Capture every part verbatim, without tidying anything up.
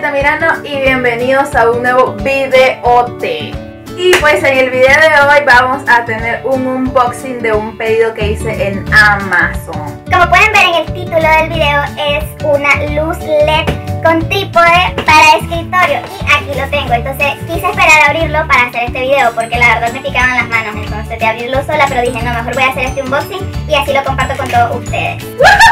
Altamirano y bienvenidos a un nuevo videote. Y pues en el video de hoy vamos a tener un unboxing de un pedido que hice en Amazon. Como pueden ver en el título del video, es una luz L E D con trípode para escritorio y aquí lo tengo. Entonces quise esperar a abrirlo para hacer este video porque la verdad me picaban las manos entonces de abrirlo sola, pero dije no, mejor voy a hacer este unboxing y así lo comparto con todos ustedes.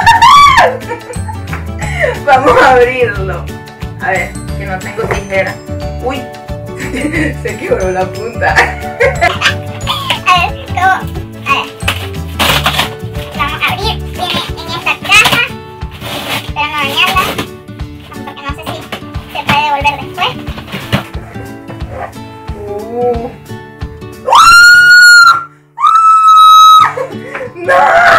Vamos a abrirlo. A ver, que no tengo tijera. Uy, se quebró la punta. A ver, ¿cómo? A ver. Vamos a abrir. Viene en esta caja. Espero no dañarla, porque no sé si se puede devolver después. Uh. ¡No!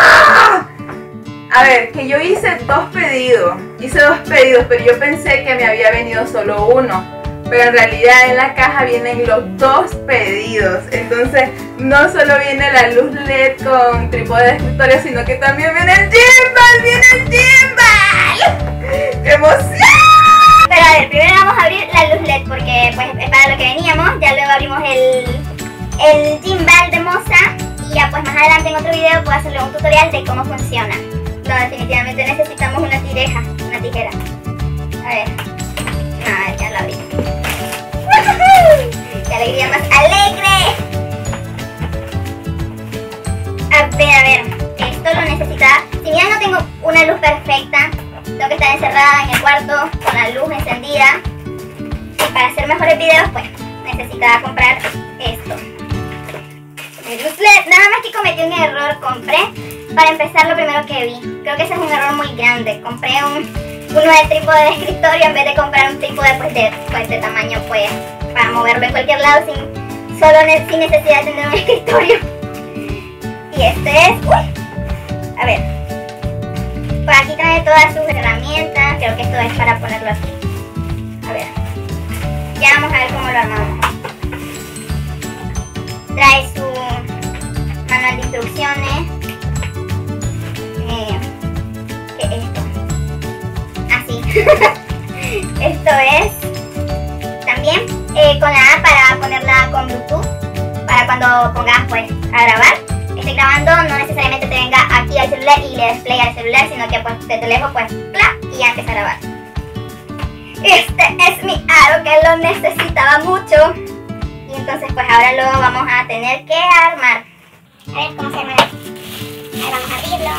A ver, que yo hice dos pedidos. Hice dos pedidos, pero yo pensé que me había venido solo uno. Pero en realidad en la caja vienen los dos pedidos. Entonces no solo viene la luz L E D con trípode de escritorio, sino que también viene el gimbal. ¡Viene el gimbal! ¡Qué emoción! Pero a ver, primero vamos a abrir la luz L E D porque pues es para lo que veníamos. Ya luego abrimos el, el gimbal de Moza. Y ya pues más adelante en otro video puedo hacerle un tutorial de cómo funciona. No, definitivamente necesitamos una tijeja, una tijera. A ver. Ah, ya la abrí. ¡Qué alegría más alegre! A ver, a ver. Esto lo necesitaba. Si bien no tengo una luz perfecta, tengo que estar encerrada en el cuarto con la luz encendida. Y para hacer mejores videos, pues necesitaba comprar esto. El luz L E D. Nada más que cometí un error. Compré, para empezar, lo primero que vi. Creo que ese es un error muy grande. Compré un, uno de trípode de escritorio en vez de comprar un trípode pues, de, pues, de tamaño pues para moverlo en cualquier lado sin, solo ne sin necesidad de tener un escritorio. Y este es... Uy, a ver. Por aquí trae todas sus herramientas. Creo que esto es para ponerlo aquí. A ver. Ya vamos a ver cómo lo armamos. Trae su manual de instrucciones. Eh, ¿Qué es esto? Así. Esto es también eh, con la A para ponerla con Bluetooth. Para cuando pongas pues a grabar. Esté grabando, no necesariamente te venga aquí al celular y le des play al celular, sino que pues de teléfono pues ¡plá! Y ya empieza a grabar. Este es mi aro que lo necesitaba mucho. Y entonces pues ahora lo vamos a tener que armar. A ver cómo se arma. Ahí vamos a abrirlo.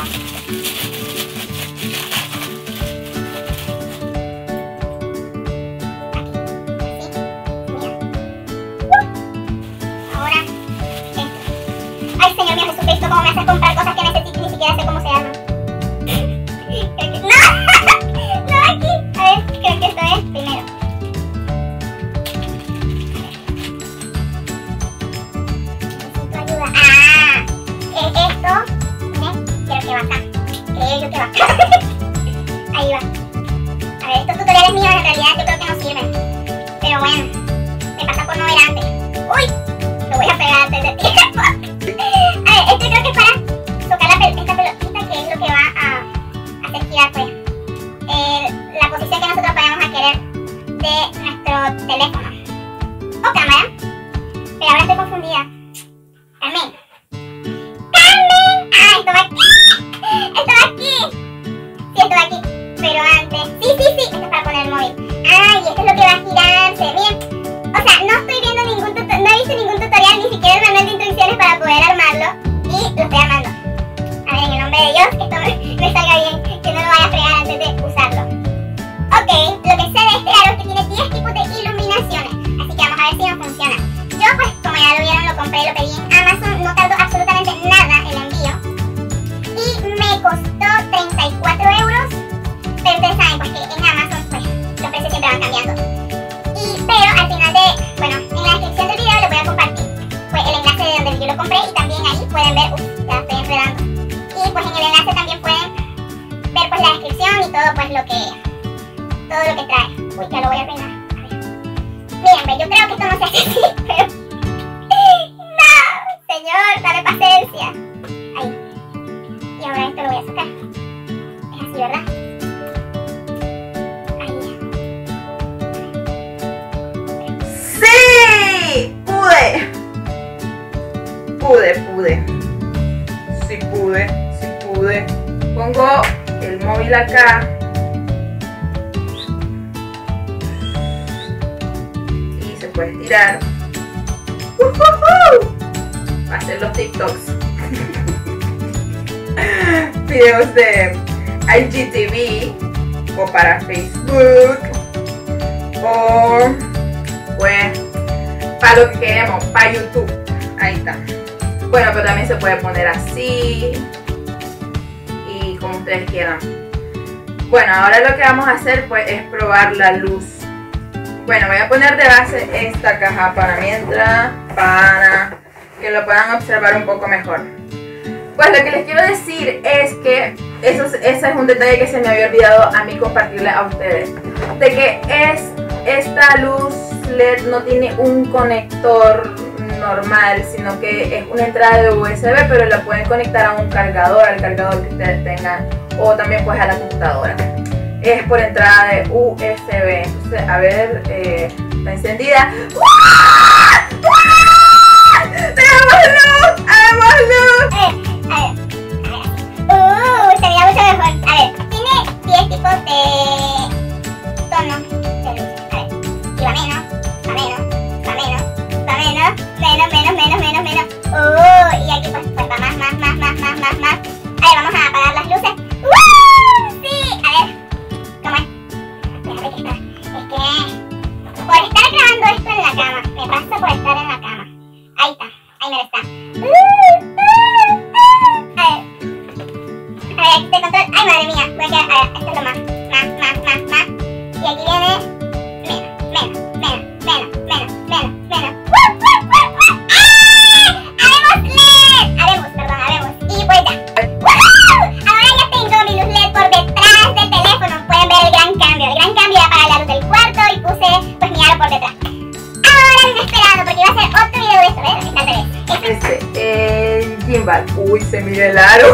Ay, Señor mío Jesucristo, ¿cómo me haces comprar cosas que necesito y ni siquiera sé cómo se arman? ¡No! ¡No, aquí! A ver, creo que esto es primero. Necesito ayuda. ¡Ah! Es esto. ¿Eh? Creo que va acá. Creo yo que va acá. Ahí va. A ver, estos tutoriales míos en realidad yo creo que no sirven. Pero bueno, me pasa por no ver antes. ¡Uy! Lo voy a pegar antes de tiempo. A ver, este creo que es para tocar la pel esta pelotita, que es lo que va a hacer girar pues el, la posición que nosotros vayamos a querer de nuestro teléfono o cámara. Pero ahora estoy confundida. Carmen. ¡Carmen! ¡Ah, esto va aquí! ¡Esto va aquí! Sí, esto va aquí. Pero antes... Sí, sí, sí, esto es para poner el móvil. ¡Ah, y esto es lo que va a girarse! Bien. O sea, no estoy viendo ningún tutorial, no he visto ningún tutorial, ni siquiera el manual de instrucciones para poder armarlo. Y lo estoy armando. A ver, en el nombre de Dios, que esto me, me salga bien, que no lo vaya a fregar antes de usarlo. Ok, lo que sé de este aro es que tiene diez tipos de iluminaciones. Así que vamos a ver si nos funciona. Yo pues, como ya lo vieron, lo compré y lo pedí en Amazon. No tardó absolutamente nada el envío. Y me costó treinta y cuatro euros. Pero ustedes saben pues que en Amazon pues los precios siempre van cambiando. Y, pero al final de, bueno, en la descripción del video les voy a compartir pues el enlace de donde yo lo compré y también ahí pueden ver, uff, ya estoy enredando. Y pues en el enlace también pueden ver pues la descripción y todo pues lo que, todo lo que trae. Uy, ya lo voy a arruinar. A ver. Miren, ve, yo creo que esto no se hace así, pero... ¡No! Señor, dame paciencia. Ahí. Y ahora esto lo voy a sacar. Es así, ¿verdad? Ahí. pude, sí pude. Pongo el móvil acá. Y se puede estirar. ¡Uh-huh-huh! Para hacer los TikToks. Videos de I G T V o para Facebook o pues para lo que queremos, para YouTube. Ahí está. Bueno, pero también se puede poner así y como ustedes quieran. Bueno, ahora lo que vamos a hacer pues es probar la luz. Bueno, voy a poner de base esta caja para mientras, para que lo puedan observar un poco mejor. Pues lo que les quiero decir es que eso, ese es un detalle que se me había olvidado a mí compartirle a ustedes. De que es esta luz L E D no tiene un conector normal, sino que es una entrada de U S B, pero la pueden conectar a un cargador, al cargador que ustedes tengan, o también pues a la computadora. Es por entrada de U S B. Entonces, a ver, eh, está encendida. ¡Uah! ¡Uah! ¡Tenemos luz! ¡Haremos luz! A ver, a ver, a ver. Uh, se mira mucho mejor. A ver, tiene diez tipos de tonos de luz. A ver, y va menos, va menos, va menos, va menos, menos, menos, menos, menos, menos. Uh, y aquí pues, pues va más, más, más, más, más, más, más. A ver, vamos a apagar las luces. ¡Uh! Sí, a ver. ¿Cómo es? Espérate que está. Es que por estar grabando esto en la cama, me pasa por estar en la cama. Ahí está, ahí me está. Uh, uh, uh. A ver. A ver, aquí está el control. Ay, madre mía. Voy a quedar. A ver, esto es lo más. Más, más, más, más. Y aquí viene. Menos, menos, menos, menos, menos, menos, menos. ¡Uh, uh, uh, uh! ¡Ah! ¡Haremos L E D! Haremos, perdón, haremos. Y pues ya. ¡Uh! Ahora ya tengo mi luz L E D por detrás del teléfono. Pueden ver el gran cambio. El gran cambio, apagar la luz del cuarto y puse pues mi aro por detrás. Ahora lo inesperado, porque iba a hacer otro video de esto, ¿ves? Está al revés. Este, el gimbal. Uy, se mira el aro.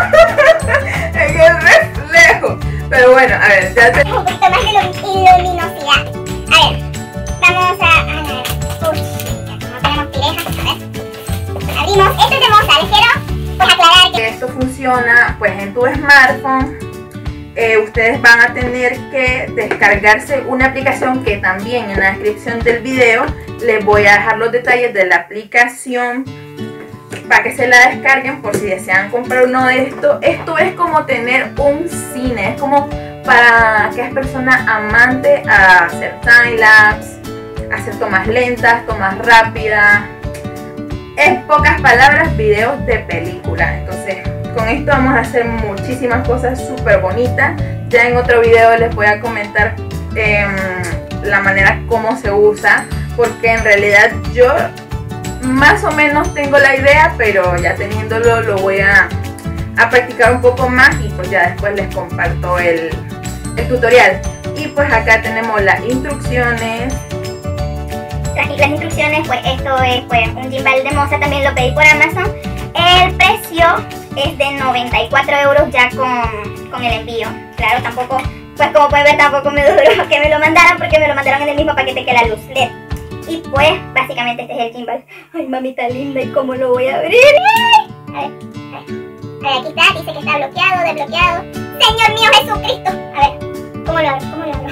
En el reflejo. Pero bueno, a ver, ya te... Un poquito más de luminosidad. A ver, vamos a... a la... Uy, ya no tenemos tirejas, a ver. Abrimos. Esto es de Moza. Les quiero pues aclarar que... Esto funciona pues en tu smartphone. Eh, ustedes van a tener que descargarse una aplicación que también en la descripción del video les voy a dejar los detalles de la aplicación para que se la descarguen por si desean comprar uno de estos. Esto es como tener un cine, es como para aquellas personas amantes a hacer timelapse, hacer tomas lentas, tomas rápidas. En pocas palabras, videos de película. Entonces, con esto vamos a hacer muchísimas cosas súper bonitas. Ya en otro video les voy a comentar eh, la manera como se usa, porque en realidad yo más o menos tengo la idea, pero ya teniéndolo lo voy a, a practicar un poco más y pues ya después les comparto el, el tutorial. Y pues acá tenemos las instrucciones. Las, las instrucciones, pues esto es pues un gimbal de Moza, también lo pedí por Amazon. El precio es de noventa y cuatro euros ya con, con el envío. Claro, tampoco, pues como pueden ver, tampoco me duró que me lo mandaran, porque me lo mandaron en el mismo paquete que la luz L E D. Y pues, básicamente este es el gimbal. Ay, mamita linda, ¿y cómo lo voy a abrir? A ver, a ver. A ver, aquí está, dice que está bloqueado, desbloqueado. Señor mío Jesucristo. A ver, ¿cómo lo abro? ¿Cómo lo abro?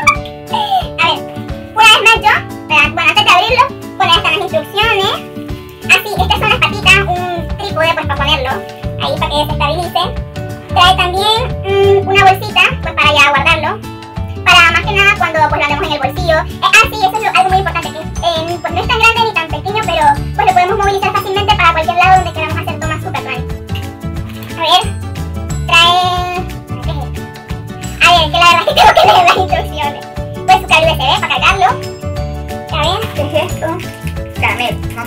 A ver, una vez más yo, bueno, antes de abrirlo, por ahí están las instrucciones. Así, estas son las patitas, un trípode pues para ponerlo ahí para que se estabilice. Trae también mmm, una bolsita pues para ya guardarlo, para más que nada cuando pues lo andemos en el bolsillo. Eh, ah sí, eso es lo, algo muy importante, que eh, pues no es tan grande ni tan pequeño, pero pues lo podemos movilizar fácilmente para cualquier lado donde queramos hacer tomas super nice. A ver, trae... ¿qué es esto? A ver, que la verdad es que tengo que leer las instrucciones. Pues su cable U S B para cargarlo. A ver, ¿qué es esto? Caramelo, ¿no?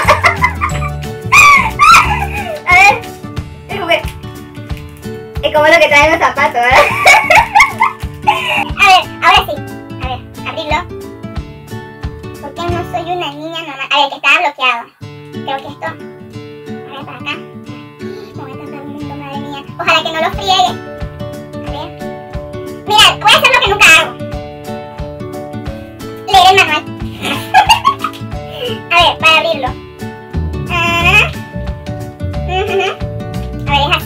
A ver, el juguete. Es como lo que traen los zapatos, ¿verdad? A ver, ahora sí. A ver, abrirlo. Porque no soy una niña normal. A ver, que estaba bloqueado. Creo que esto. A ver, para acá. Me voy a tardar un mundo, madre mía. Ojalá que no lo friegue. A ver. Mirad, voy a hacer lo que nunca hago. Leer el manual. A ver, para abrirlo. Uh -huh. Uh -huh. A ver, es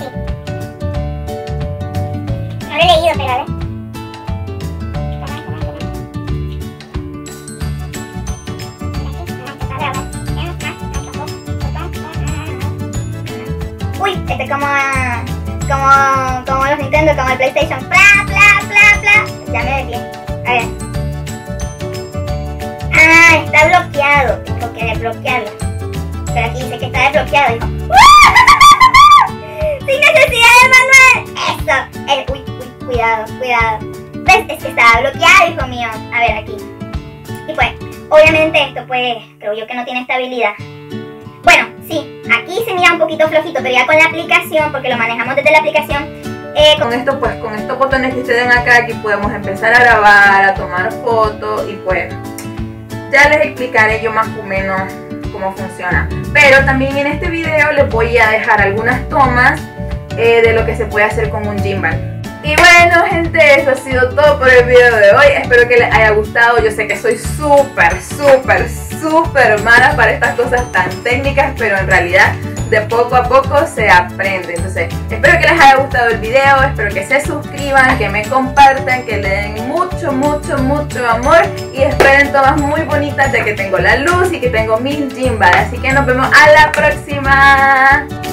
Uy, este es como, como, como los Nintendo, como el PlayStation. Pla, pla, pla, pla. Ya me desvié. A ver. Ah, está bloqueado. Tengo que desbloquearlo. Pero aquí dice que está desbloqueado. Hijo. ¡Sin necesidad de manual! Eso. Eh, uy, uy, cuidado, cuidado. ¿Ves? Es que estaba bloqueado, hijo mío. A ver, aquí. Y pues, obviamente esto pues, creo yo que no tiene estabilidad. Bueno, sí, aquí se mira un poquito flojito, pero ya con la aplicación, porque lo manejamos desde la aplicación. Eh, con esto pues, con estos botones que ustedes ven acá, aquí podemos empezar a grabar, a tomar fotos y pues, ya les explicaré yo más o menos cómo funciona. Pero también en este video les voy a dejar algunas tomas eh, de lo que se puede hacer con un gimbal. Y bueno gente, eso ha sido todo por el video de hoy. Espero que les haya gustado. Yo sé que soy súper, súper, súper mala para estas cosas tan técnicas, pero en realidad de poco a poco se aprende. Entonces espero que les haya gustado el video, espero que se suscriban, que me compartan, que le den mucho, mucho, mucho amor y esperen tomas muy bonitas ya que tengo la luz y que tengo mi gimbal. Así que nos vemos a la próxima.